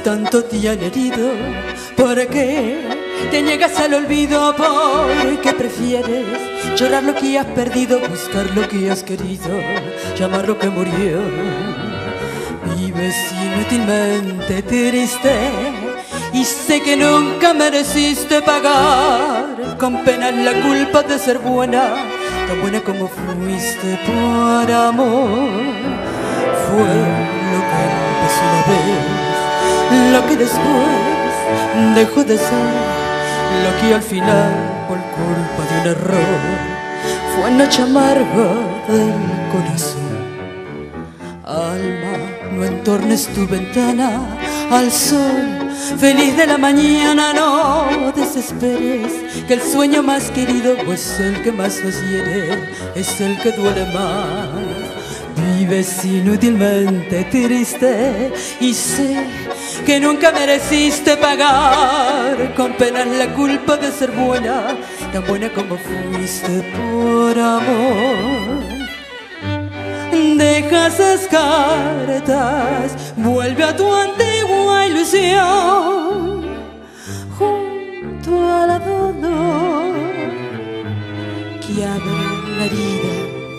tanto te han herido? ¿Por qué te niegas al olvido? ¿Por qué prefieres llorar lo que has perdido, buscar lo que has querido, llamar lo que murió? Vives inútilmente triste y sé que nunca mereciste pagar con penas la culpa de ser buena, tan buena como fuiste por amor. Fue lo que empezó una vez, lo que después dejó de ser, lo que al final, por culpa de un error, fue noche amarga del corazón. Alma, no entornes tu ventana al sol feliz de la mañana, no desesperes, que el sueño más querido es el que más nos hiere, es el que duele más. Vives inútilmente triste y sé que nunca mereciste pagar con penas la culpa de ser buena, tan buena como fuiste por amor. Deja esas cartas, vuelve a tu antigua ilusión, junto al dolor que abre la herida,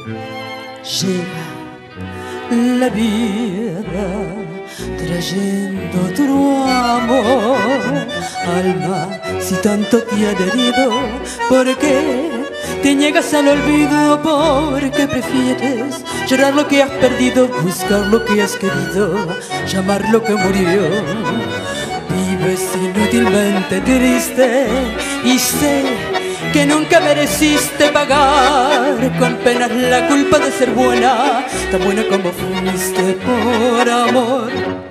llega la vida trayendo tu amor. Alma, si tanto te han herido, ¿por qué te niegas al olvido? ¿Por qué prefieres llorar lo que has perdido, buscar lo que has querido, llamar lo que murió? Vives inútilmente triste y sé que nunca mereciste pagar con penas la culpa de ser buena, tan buena como fuiste por amor.